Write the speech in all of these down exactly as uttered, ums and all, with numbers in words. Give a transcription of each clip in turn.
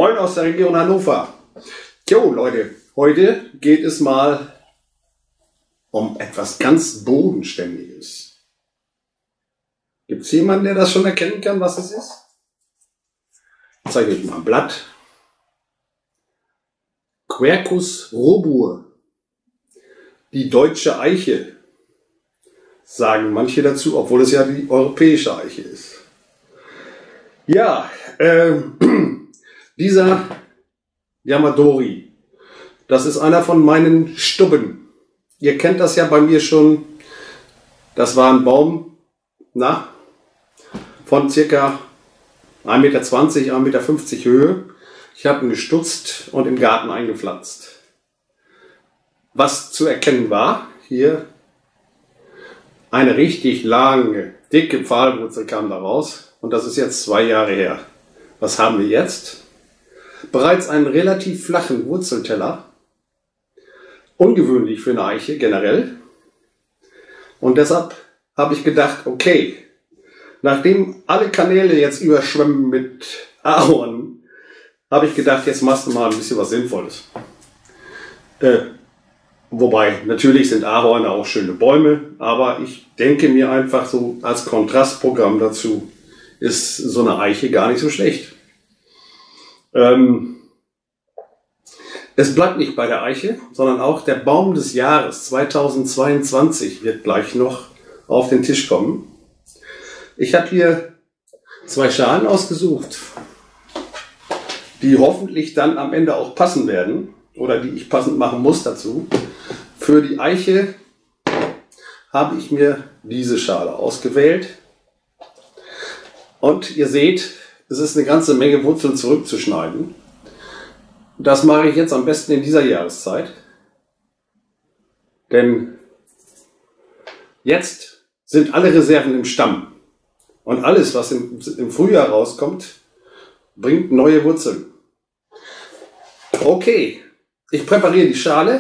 Moin aus der Region Hannover. Jo Leute, heute geht es mal um etwas ganz Bodenständiges. Gibt es jemanden, der das schon erkennen kann, was es ist? Ich zeige euch mal ein Blatt. Quercus robur. Die deutsche Eiche, sagen manche dazu, obwohl es ja die europäische Eiche ist. Ja, äh, dieser Yamadori, das ist einer von meinen Stubben. Ihr kennt das ja bei mir schon. Das war ein Baum na, von circa ein Meter zwanzig, ein Meter fünfzig Höhe. Ich habe ihn gestutzt und im Garten eingepflanzt. Was zu erkennen war, hier eine richtig lange, dicke Pfahlwurzel kam da raus. Und das ist jetzt zwei Jahre her. Was haben wir jetzt? Bereits einen relativ flachen Wurzelteller. Ungewöhnlich für eine Eiche generell. Und deshalb habe ich gedacht, okay, nachdem alle Kanäle jetzt überschwemmen mit Ahorn, habe ich gedacht, jetzt machst du mal ein bisschen was Sinnvolles. Äh, wobei, natürlich sind Ahorne auch schöne Bäume, aber ich denke mir einfach so als Kontrastprogramm dazu, ist so eine Eiche gar nicht so schlecht. Ähm, es bleibt nicht bei der Eiche, sondern auch der Baum des Jahres zweitausendzweiundzwanzig wird gleich noch auf den Tisch kommen. Ich habe hier zwei Schalen ausgesucht, die hoffentlich dann am Ende auch passen werden oder die ich passend machen muss dazu. Für die Eiche habe ich mir diese Schale ausgewählt. Und ihr seht, es ist eine ganze Menge Wurzeln zurückzuschneiden. Das mache ich jetzt am besten in dieser Jahreszeit. Denn jetzt sind alle Reserven im Stamm. Und alles, was im, im Frühjahr rauskommt, bringt neue Wurzeln. Okay, ich präpariere die Schale,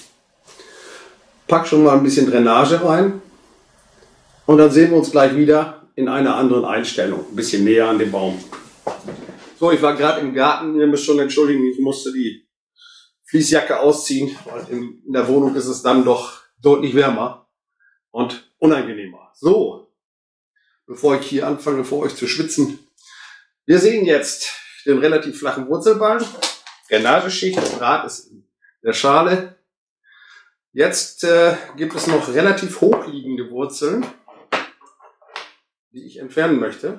pack schon mal ein bisschen Drainage rein und dann sehen wir uns gleich wieder in einer anderen Einstellung, ein bisschen näher an dem Baum. So, ich war gerade im Garten, ihr müsst schon entschuldigen, ich musste die Fließjacke ausziehen, weil in der Wohnung ist es dann doch deutlich wärmer und unangenehmer. So, bevor ich hier anfange, vor euch zu schwitzen, wir sehen jetzt den relativ flachen Wurzelballen, Drainageschicht, das Draht ist in der Schale. Jetzt äh, gibt es noch relativ hochliegende Wurzeln, die ich entfernen möchte.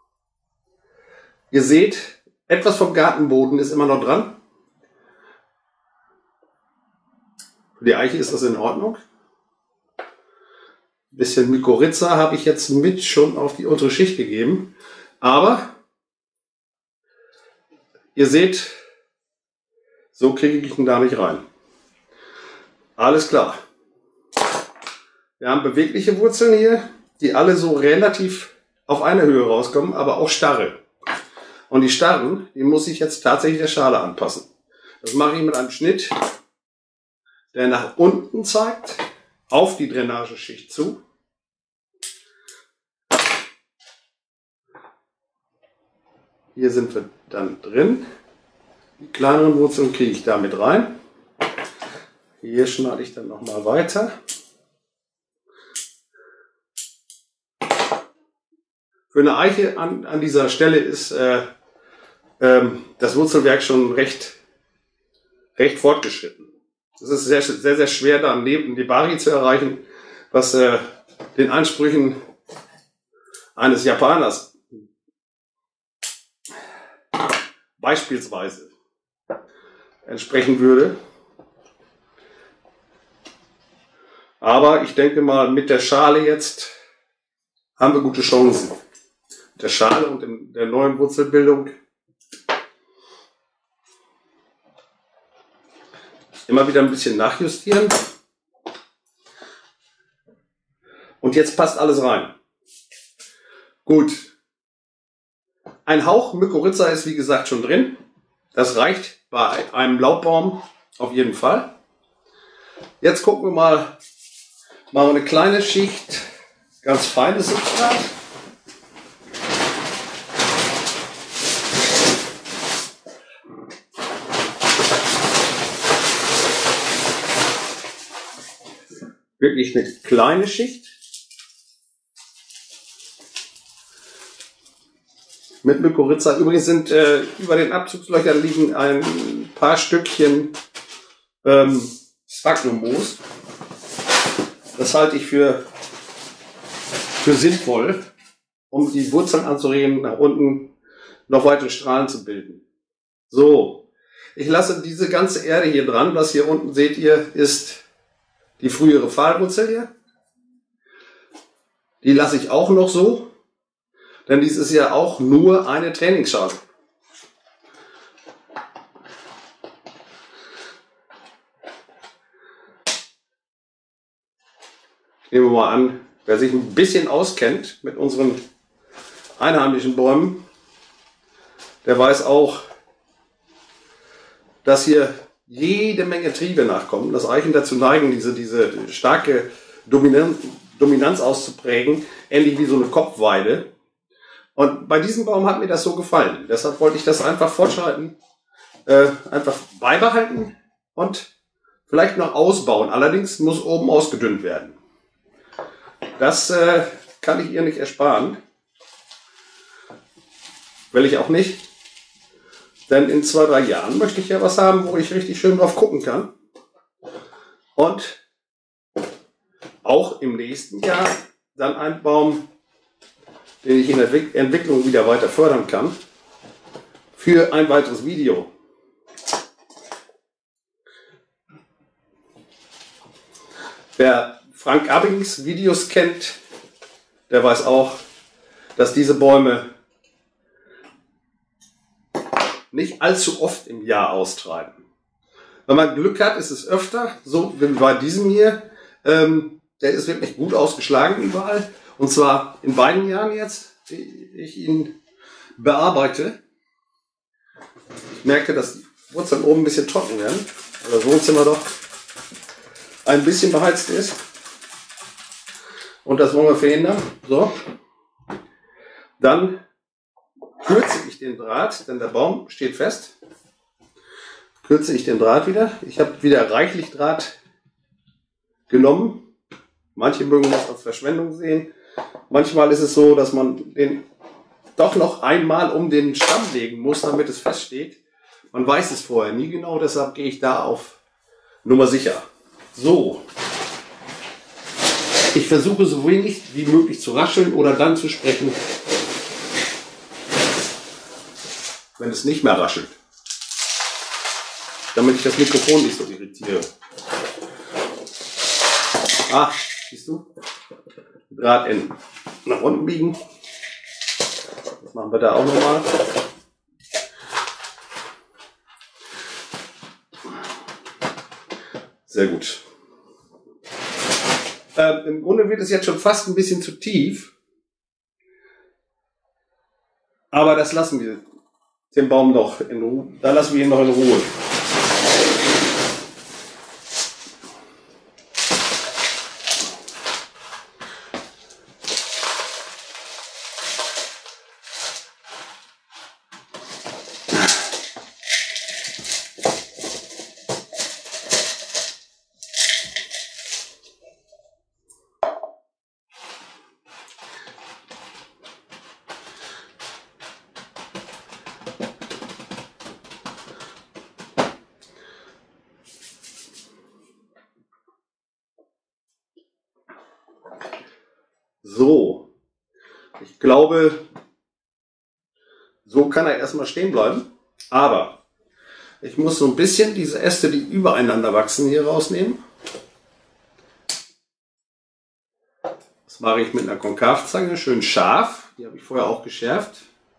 Ihr seht, etwas vom Gartenboden ist immer noch dran. Für die Eiche ist das in Ordnung. Ein bisschen Mykorrhiza habe ich jetzt mit schon auf die untere Schicht gegeben. Aber ihr seht, so kriege ich ihn da nicht rein. Alles klar. Wir haben bewegliche Wurzeln hier, die alle so relativ auf eine Höhe rauskommen, aber auch starre. Und die starren, die muss ich jetzt tatsächlich der Schale anpassen. Das mache ich mit einem Schnitt, der nach unten zeigt, auf die Drainageschicht zu. Hier sind wir dann drin. Die kleineren Wurzeln kriege ich damit rein. Hier schneide ich dann nochmal weiter. Für eine Eiche an, an dieser Stelle ist äh, ähm, das Wurzelwerk schon recht, recht fortgeschritten. Es ist sehr, sehr, sehr schwer, da neben die Bari zu erreichen, was äh, den Ansprüchen eines Japaners beispielsweise entsprechen würde. Aber ich denke mal, mit der Schale jetzt haben wir gute Chancen. Mit der Schale und in der neuen Wurzelbildung. Immer wieder ein bisschen nachjustieren. Und jetzt passt alles rein. Gut. Ein Hauch Mykorrhiza ist wie gesagt schon drin. Das reicht bei einem Laubbaum auf jeden Fall. Jetzt gucken wir mal, machen wir eine kleine Schicht ganz feines Substrat. ich eine kleine Schicht mit Mykorrhiza. Übrigens sind äh, über den Abzugslöchern liegen ein paar Stückchen ähm, Sphagnummoos. Das halte ich für, für sinnvoll, um die Wurzeln anzuregen, nach unten noch weitere Strahlen zu bilden. So, ich lasse diese ganze Erde hier dran. Was hier unten seht ihr, ist die frühere Pfahlwurzel hier. Die lasse ich auch noch so, denn dies ist ja auch nur eine Trainingsschale. Nehmen wir mal an, wer sich ein bisschen auskennt mit unseren einheimischen Bäumen, der weiß auch, dass hier jede Menge Triebe nachkommen, dass Eichen dazu neigen, diese, diese starke Dominanz, Dominanz auszuprägen, ähnlich wie so eine Kopfweide. Und bei diesem Baum hat mir das so gefallen. Deshalb wollte ich das einfach fortschreiten, äh, einfach beibehalten und vielleicht noch ausbauen. Allerdings muss oben ausgedünnt werden. Das äh, kann ich ihr nicht ersparen. Will ich auch nicht. Denn in zwei, drei Jahren möchte ich ja was haben, wo ich richtig schön drauf gucken kann. Und auch im nächsten Jahr dann einen Baum, den ich in der Entwicklung wieder weiter fördern kann, für ein weiteres Video. Wer Frank Abbings Videos kennt, der weiß auch, dass diese Bäume nicht allzu oft im Jahr austreiben. Wenn man Glück hat, ist es öfter, so wie bei diesem hier. Ähm, der ist wirklich gut ausgeschlagen überall. Und zwar in beiden Jahren jetzt, die ich ihn bearbeite. Ich merke, dass die Wurzeln oben ein bisschen trocken werden, weil das Wohnzimmer doch ein bisschen beheizt ist. Und das wollen wir verhindern. So. Dann kürze ich den Draht, denn der Baum steht fest. Kürze ich den Draht wieder. Ich habe wieder reichlich Draht genommen. Manche mögen das als Verschwendung sehen. Manchmal ist es so, dass man den doch noch einmal um den Stamm legen muss, damit es feststeht. Man weiß es vorher nie genau, deshalb gehe ich da auf Nummer sicher. So. Ich versuche so wenig wie möglich zu rascheln oder dann zu sprechen, wenn es nicht mehr raschelt, damit ich das Mikrofon nicht so irritiere. Ah, siehst du? Drahtenden nach unten biegen. Das machen wir da auch nochmal. Sehr gut. Äh, Im Grunde wird es jetzt schon fast ein bisschen zu tief. Aber das lassen wir den Baum noch in Ruhe. Da lassen wir ihn noch in Ruhe. So, ich glaube, so kann er erstmal stehen bleiben, aber ich muss so ein bisschen diese Äste, die übereinander wachsen, hier rausnehmen. Das mache ich mit einer Konkavzange, schön scharf, die habe ich vorher auch geschärft.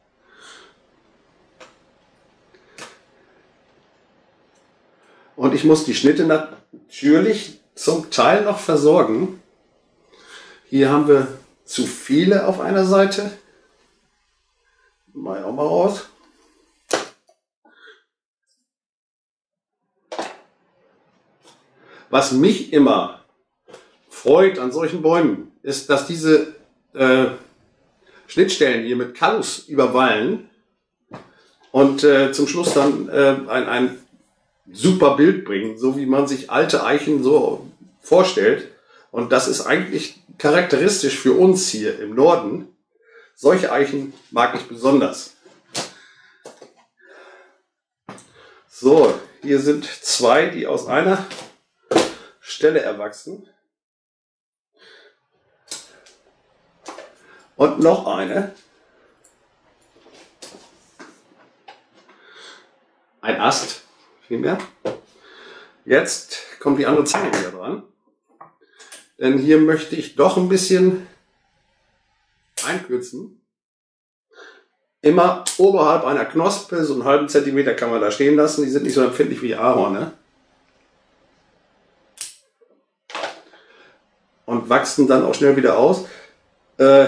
Und ich muss die Schnitte natürlich zum Teil noch versorgen. Hier haben wir zu viele auf einer Seite. Mal auch mal raus. Was mich immer freut an solchen Bäumen, ist, dass diese äh, Schnittstellen hier mit Kallus überwallen und äh, zum Schluss dann äh, ein, ein super Bild bringen, so wie man sich alte Eichen so vorstellt. Und das ist eigentlich charakteristisch für uns hier im Norden. Solche Eichen mag ich besonders. So, hier sind zwei, die aus einer Stelle erwachsen. Und noch eine. Ein Ast, vielmehr. Jetzt kommt die andere Zange wieder dran. Denn hier möchte ich doch ein bisschen einkürzen. Immer oberhalb einer Knospe, so einen halben Zentimeter kann man da stehen lassen. Die sind nicht so empfindlich wie Ahorne. Und wachsen dann auch schnell wieder aus. Äh,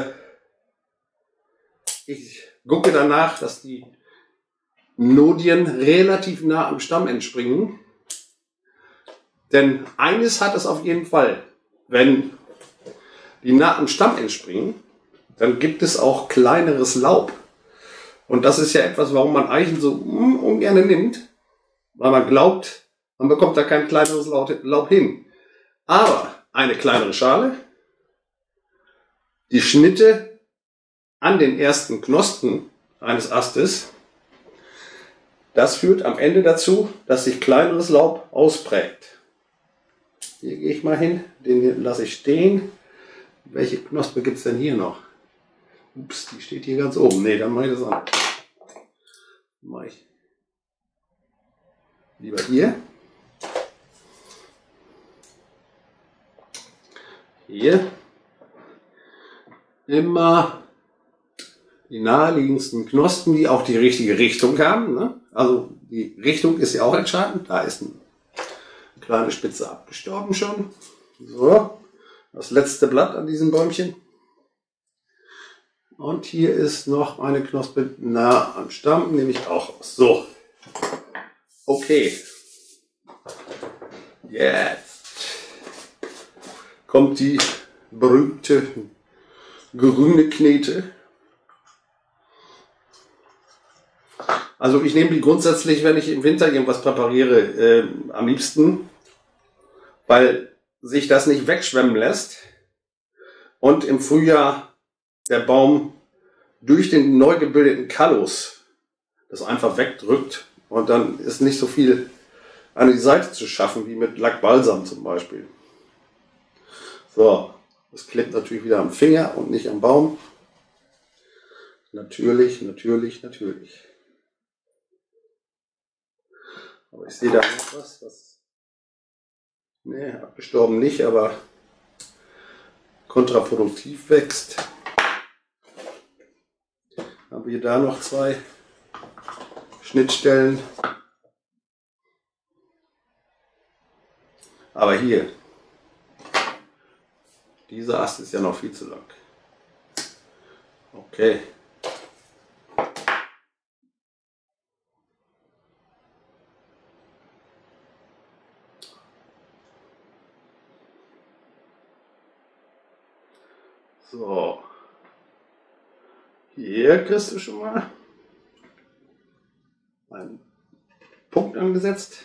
ich gucke danach, dass die Nodien relativ nah am Stamm entspringen. Denn eines hat es auf jeden Fall. Wenn die nah am Stamm entspringen, dann gibt es auch kleineres Laub. Und das ist ja etwas, warum man Eichen so ungern nimmt. Weil man glaubt, man bekommt da kein kleineres Laub hin. Aber eine kleinere Schale, die Schnitte an den ersten Knospen eines Astes, das führt am Ende dazu, dass sich kleineres Laub ausprägt. Hier gehe ich mal hin, den hier lasse ich stehen. Welche Knospe gibt es denn hier noch? Ups, die steht hier ganz oben. Ne, dann mache ich das an. Mache ich lieber hier. Hier. Immer die naheliegendsten Knospen, die auch die richtige Richtung haben. Ne? Also die Richtung ist ja auch entscheidend. Da ist eine kleine Spitze abgestorben schon. So, das letzte Blatt an diesem Bäumchen. Und hier ist noch eine Knospe nah am Stamm, nehme ich auch aus. So, okay. Jetzt kommt die berühmte grüne Knete. Also ich nehme die grundsätzlich, wenn ich im Winter irgendwas präpariere, äh, am liebsten, weil sich das nicht wegschwemmen lässt und im Frühjahr der Baum durch den neu gebildeten Kallus das einfach wegdrückt und dann ist nicht so viel an die Seite zu schaffen wie mit Lackbalsam zum Beispiel. So, das klebt natürlich wieder am Finger und nicht am Baum. Natürlich, natürlich, natürlich. Aber ich sehe da noch was, was, ne, abgestorben nicht, aber kontraproduktiv wächst. Haben wir da noch zwei Schnittstellen. Aber hier, dieser Ast ist ja noch viel zu lang. Okay. So, hier kriegst du schon mal einen Punkt angesetzt.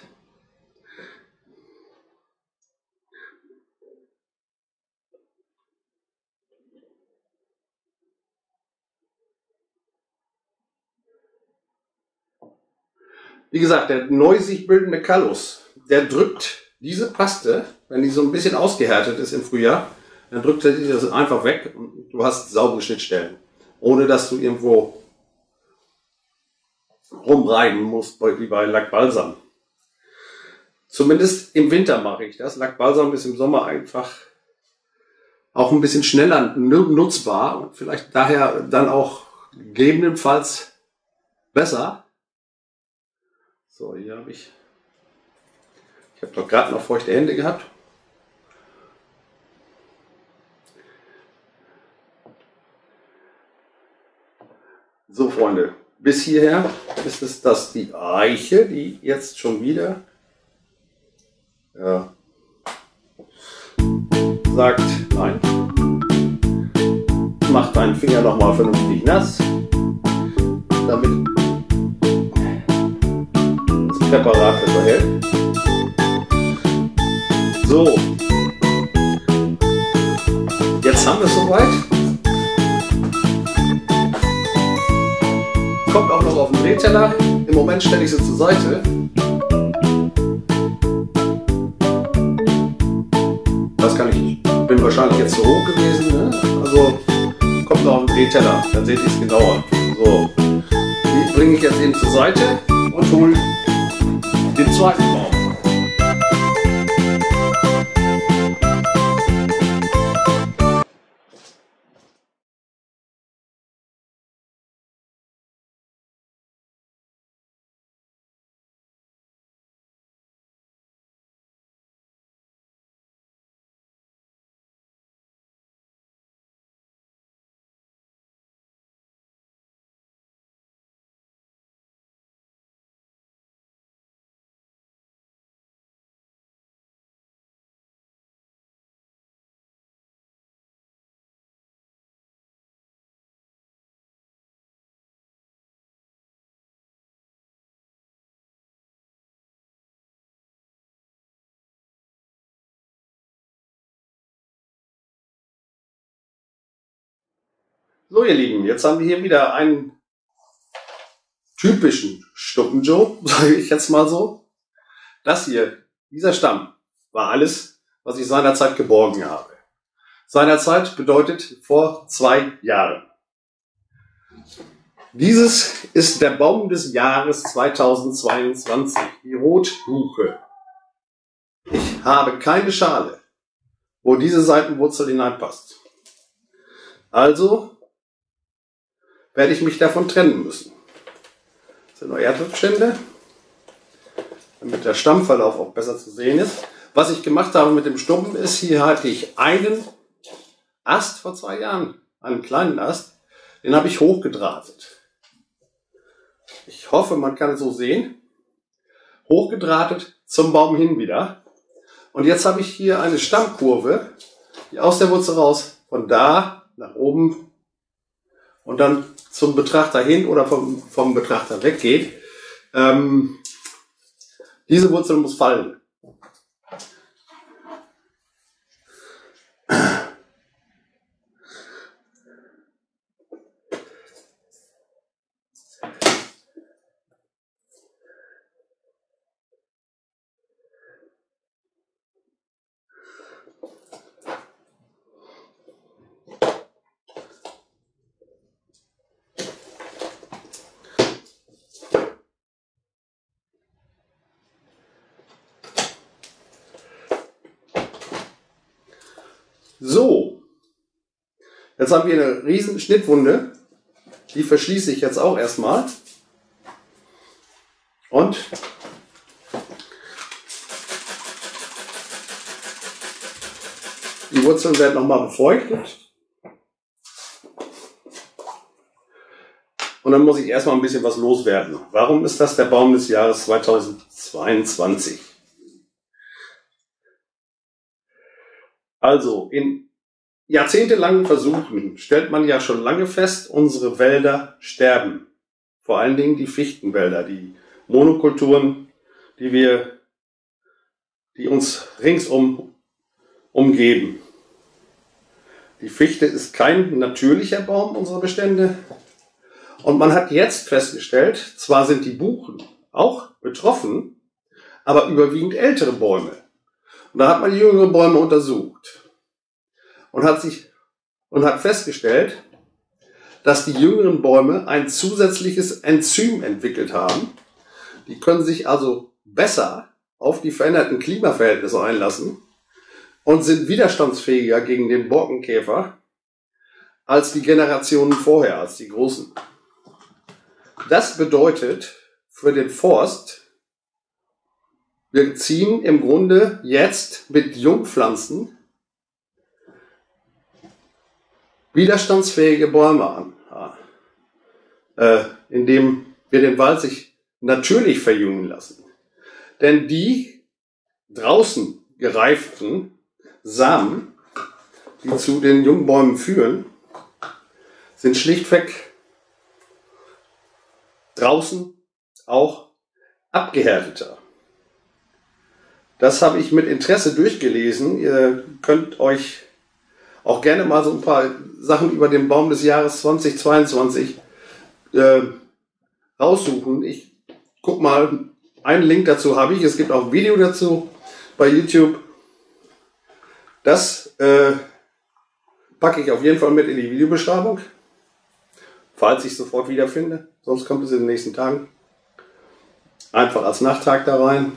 Wie gesagt, der neu sich bildende Kallus, der drückt diese Paste, wenn die so ein bisschen ausgehärtet ist im Frühjahr, dann drückt er das einfach weg und du hast saubere Schnittstellen. Ohne dass du irgendwo rumreiben musst, wie bei Lackbalsam. Zumindest im Winter mache ich das. Lackbalsam ist im Sommer einfach auch ein bisschen schneller nutzbar und vielleicht daher dann auch gegebenenfalls besser. So, hier habe ich, ich habe doch gerade noch feuchte Hände gehabt. So, Freunde, bis hierher ist es das die Eiche, die jetzt schon wieder ja, sagt, nein, mach deinen Finger nochmal vernünftig nass, damit das Präparat besser hält. So, Jetzt haben wir es soweit. Kommt auch noch auf den Drehteller. Im Moment stelle ich sie zur Seite. Das kann ich nicht. Bin wahrscheinlich jetzt zu hoch gewesen. Ne? Also kommt noch auf den Drehteller. Dann seht ihr es genauer. So. Die bringe ich jetzt eben zur Seite und hole den zweiten Baum. So ihr Lieben, jetzt haben wir hier wieder einen typischen Stuppen-Joe, sage ich jetzt mal so. Das hier, dieser Stamm, war alles, was ich seinerzeit geborgen habe. Seinerzeit bedeutet vor zwei Jahren. Dieses ist der Baum des Jahres zweitausendzweiundzwanzig, die Rotbuche. Ich habe keine Schale, wo diese Seitenwurzel hineinpasst. Also werde ich mich davon trennen müssen. Das sind noch Erdrückstände, damit der Stammverlauf auch besser zu sehen ist. Was ich gemacht habe mit dem Stumpen ist, hier hatte ich einen Ast vor zwei Jahren, einen kleinen Ast, den habe ich hochgedrahtet. Ich hoffe, man kann es so sehen. Hochgedrahtet zum Baum hin wieder. Und jetzt habe ich hier eine Stammkurve, die aus der Wurzel raus von da nach oben und dann zum Betrachter hin oder vom, vom Betrachter weggeht. Ähm, diese Wurzel muss fallen. So, jetzt haben wir eine riesen Schnittwunde, die verschließe ich jetzt auch erstmal und die Wurzeln werden nochmal befeuchtet und dann muss ich erstmal ein bisschen was loswerden. Warum ist das der Baum des Jahres zweitausendzweiundzwanzig? Also, in jahrzehntelangen Versuchen stellt man ja schon lange fest, unsere Wälder sterben. Vor allen Dingen die Fichtenwälder, die Monokulturen, die wir, die uns ringsum umgeben. Die Fichte ist kein natürlicher Baum unserer Bestände. Und man hat jetzt festgestellt, zwar sind die Buchen auch betroffen, aber überwiegend ältere Bäume. Und da hat man die jüngeren Bäume untersucht und hat sich und hat festgestellt, dass die jüngeren Bäume ein zusätzliches Enzym entwickelt haben. Die können sich also besser auf die veränderten Klimaverhältnisse einlassen und sind widerstandsfähiger gegen den Borkenkäfer als die Generationen vorher, als die großen. Das bedeutet für den Forst, wir ziehen im Grunde jetzt mit Jungpflanzen widerstandsfähige Bäume an, ja. äh, indem wir den Wald sich natürlich verjüngen lassen. Denn die draußen gereiften Samen, die zu den Jungbäumen führen, sind schlichtweg draußen auch abgehärteter. Das habe ich mit Interesse durchgelesen. Ihr könnt euch auch gerne mal so ein paar Sachen über den Baum des Jahres zweitausendzweiundzwanzig äh, raussuchen. Ich guck mal, einen Link dazu habe ich. Es gibt auch ein Video dazu bei YouTube. Das äh, packe ich auf jeden Fall mit in die Videobeschreibung, falls ich sofort wiederfinde. Sonst kommt es in den nächsten Tagen. Einfach als Nachtrag da rein.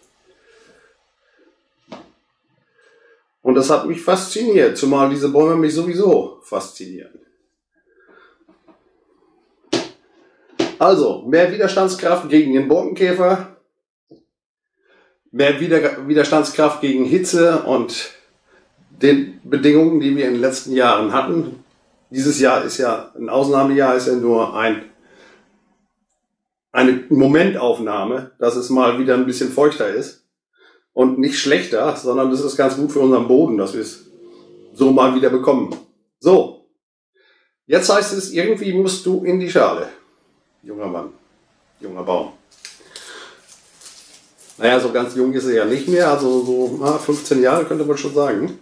Und das hat mich fasziniert, zumal diese Bäume mich sowieso faszinieren. Also, mehr Widerstandskraft gegen den Borkenkäfer, mehr Widerstandskraft gegen Hitze und den Bedingungen, die wir in den letzten Jahren hatten. Dieses Jahr ist ja ein Ausnahmejahr, ist ja nur ein, eine Momentaufnahme, dass es mal wieder ein bisschen feuchter ist. Und nicht schlechter, sondern das ist ganz gut für unseren Boden, dass wir es so mal wieder bekommen. So, jetzt heißt es, irgendwie musst du in die Schale, junger Mann, junger Baum. Naja, so ganz jung ist er ja nicht mehr, also so ah, fünfzehn Jahre könnte man schon sagen.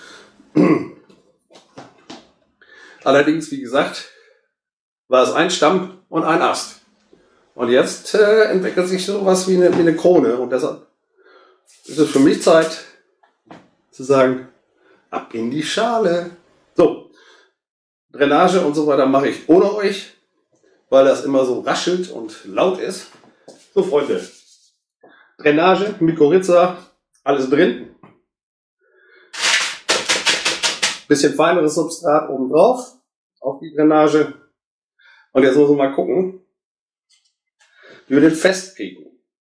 Allerdings, wie gesagt, war es ein Stamm und ein Ast. Und jetzt äh, entwickelt sich sowas wie eine, wie eine Krone und deshalb ist es für mich Zeit zu sagen, ab in die Schale. So, Drainage und so weiter mache ich ohne euch, weil das immer so raschelt und laut ist. So Freunde, Drainage, Mykorrhiza, alles drin. Bisschen feineres Substrat oben drauf, auf die Drainage. Und jetzt muss man mal gucken, wie wir den festkriegen.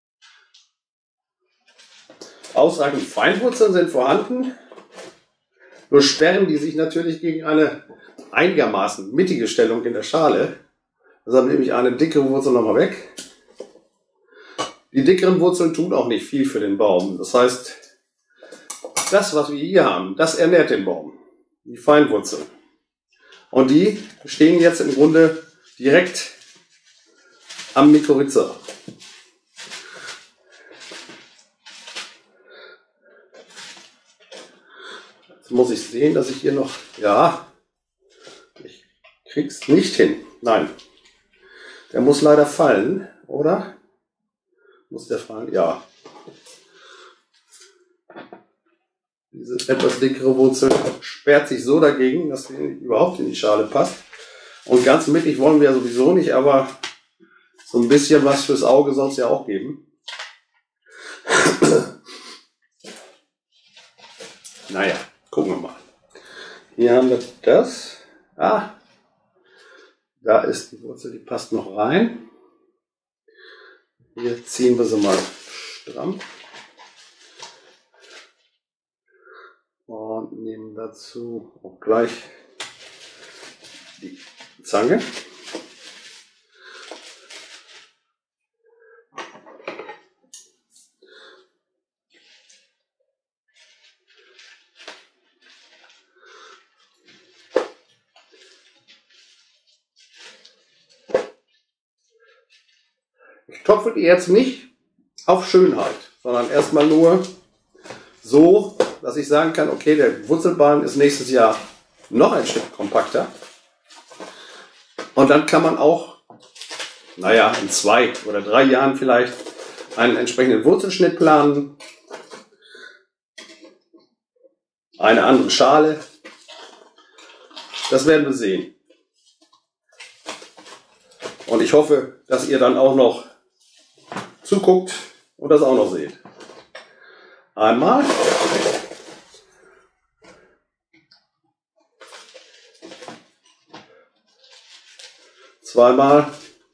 Ausreichend Feinwurzeln sind vorhanden, nur sperren die sich natürlich gegen eine einigermaßen mittige Stellung in der Schale. Deshalb nehme ich eine dickere Wurzel nochmal weg. Die dickeren Wurzeln tun auch nicht viel für den Baum. Das heißt, das, was wir hier haben, das ernährt den Baum. Die Feinwurzeln. Und die stehen jetzt im Grunde direkt am Mykorrhiza. Jetzt muss ich sehen, dass ich hier noch, ja, ich krieg's nicht hin. Nein, der muss leider fallen, oder? Muss der fallen? Ja. Diese etwas dickere Wurzel sperrt sich so dagegen, dass sie überhaupt in die Schale passt. Und ganz mittig wollen wir ja sowieso nicht, aber so ein bisschen was fürs Auge soll es ja auch geben. Naja, gucken wir mal. Hier haben wir das. Ah, da ist die Wurzel, die passt noch rein. Hier ziehen wir sie mal stramm. Und nehmen dazu auch gleich die Zange. Ich topfe die jetzt nicht auf Schönheit, sondern erstmal nur so, dass ich sagen kann, okay, der Wurzelballen ist nächstes Jahr noch ein Stück kompakter. Und dann kann man auch, naja, in zwei oder drei Jahren vielleicht einen entsprechenden Wurzelschnitt planen. Eine andere Schale. Das werden wir sehen. Und ich hoffe, dass ihr dann auch noch zuguckt und das auch noch seht. Einmal. Zweimal.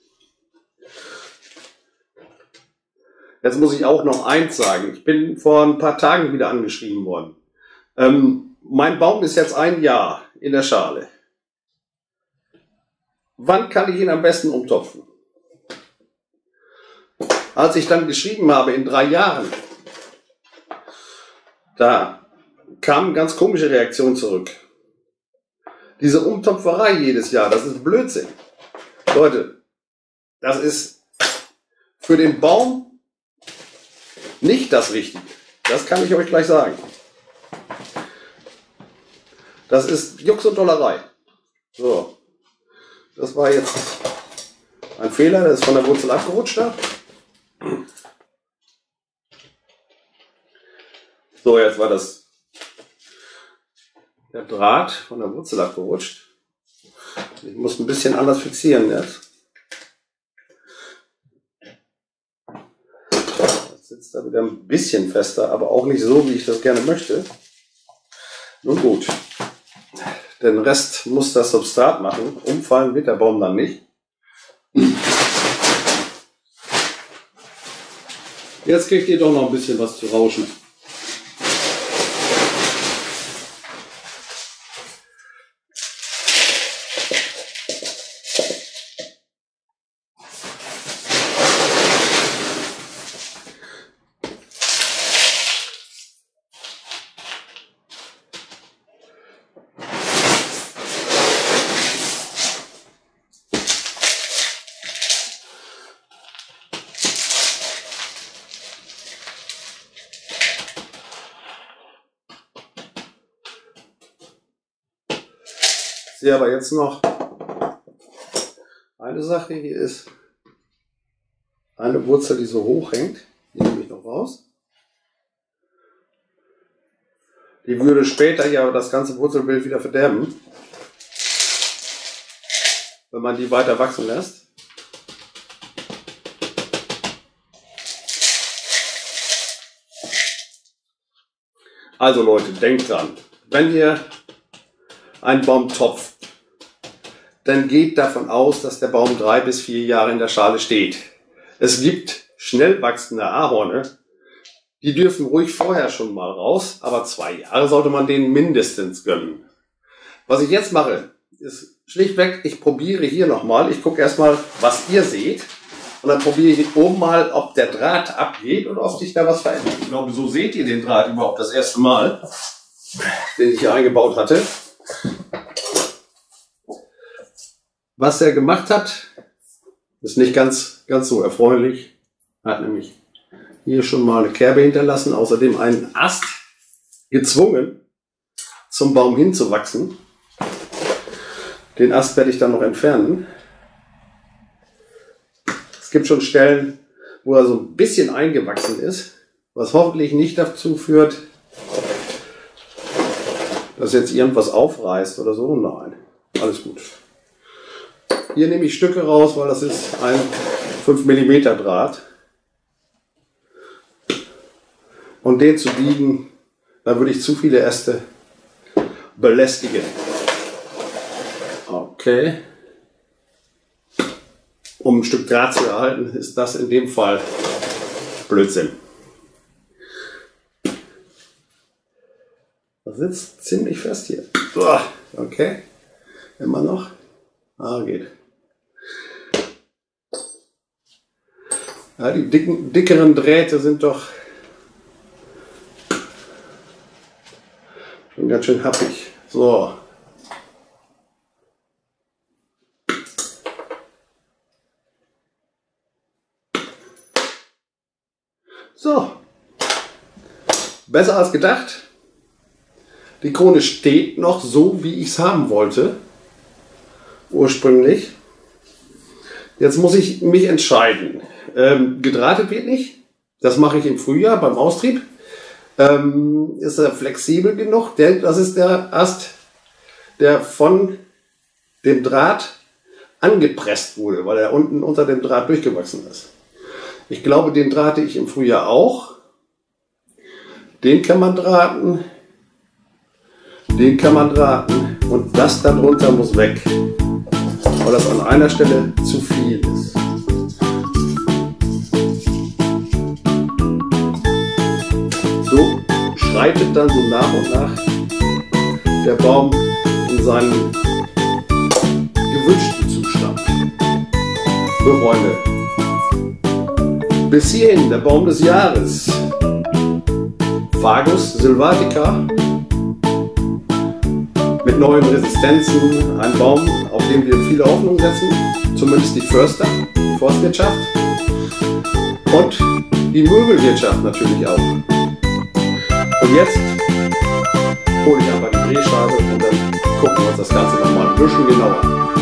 Jetzt muss ich auch noch eins sagen. Ich bin vor ein paar Tagen wieder angeschrieben worden. Ähm, mein Baum ist jetzt ein Jahr in der Schale. Wann kann ich ihn am besten umtopfen? Als ich dann geschrieben habe, in drei Jahren, da kam eine ganz komische Reaktion zurück. Diese Umtopferei jedes Jahr, das ist Blödsinn. Leute, das ist für den Baum nicht das Richtige. Das kann ich euch gleich sagen. Das ist Jux und Dollerei. So, das war jetzt ein Fehler, der ist von der Wurzel abgerutscht da. So, jetzt war das der Draht von der Wurzel abgerutscht. Ich muss ein bisschen anders fixieren jetzt. Das sitzt da wieder ein bisschen fester, aber auch nicht so, wie ich das gerne möchte. Nun gut, den Rest muss das Substrat machen. Umfallen wird der Baum dann nicht. Jetzt kriegt ihr doch noch ein bisschen was zu rauschen. Ich sehe aber jetzt noch eine Sache, hier ist eine Wurzel, die so hoch hängt, die nehme ich noch raus. Die würde später ja das ganze Wurzelbild wieder verderben, wenn man die weiter wachsen lässt. Also Leute, denkt dran, wenn ihr einen Baum topft, dann geht davon aus, dass der Baum drei bis vier Jahre in der Schale steht. Es gibt schnell wachsende Ahorne, die dürfen ruhig vorher schon mal raus, aber zwei Jahre sollte man denen mindestens gönnen. Was ich jetzt mache, ist schlichtweg, ich probiere hier nochmal, ich gucke erstmal, was ihr seht, und dann probiere ich oben mal, ob der Draht abgeht oder ob sich da was verändert. Ich glaube, so seht ihr den Draht überhaupt das erste Mal, den ich hier eingebaut hatte. Was er gemacht hat, ist nicht ganz, ganz so erfreulich. Er hat nämlich hier schon mal eine Kerbe hinterlassen, außerdem einen Ast gezwungen, zum Baum hinzuwachsen. Den Ast werde ich dann noch entfernen. Es gibt schon Stellen, wo er so ein bisschen eingewachsen ist, was hoffentlich nicht dazu führt, dass jetzt irgendwas aufreißt oder so. Nein, alles gut. Hier nehme ich Stücke raus, weil das ist ein fünf Millimeter Draht. Und den zu biegen, da würde ich zu viele Äste belästigen. Okay. Um ein Stück Draht zu erhalten, ist das in dem Fall Blödsinn. Das sitzt ziemlich fest hier. Okay. Immer noch. Ah, geht. Ja, die dicken, dickeren Drähte sind doch schon ganz schön happig. So. So. Besser als gedacht. Die Krone steht noch so, wie ich es haben wollte. Ursprünglich. Jetzt muss ich mich entscheiden. Ähm, gedrahtet wird nicht. Das mache ich im Frühjahr beim Austrieb. Ähm, ist er flexibel genug? Der, das ist der Ast, der von dem Draht angepresst wurde, weil er unten unter dem Draht durchgewachsen ist. Ich glaube, den drahte ich im Frühjahr auch. Den kann man drahten. Den kann man drahten. Und das darunter muss weg, weil das an einer Stelle zu viel ist. So schreitet dann so nach und nach der Baum in seinen gewünschten Zustand. So Freunde, bis hierhin der Baum des Jahres. Fagus sylvatica mit neuen Resistenzen, ein Baum, auf den wir viele Hoffnung setzen, zumindest die Förster, die Forstwirtschaft und die Möbelwirtschaft natürlich auch. Und jetzt hole ich einfach die Drehscheibe und dann gucken wir uns das Ganze nochmal ein bisschen genauer an.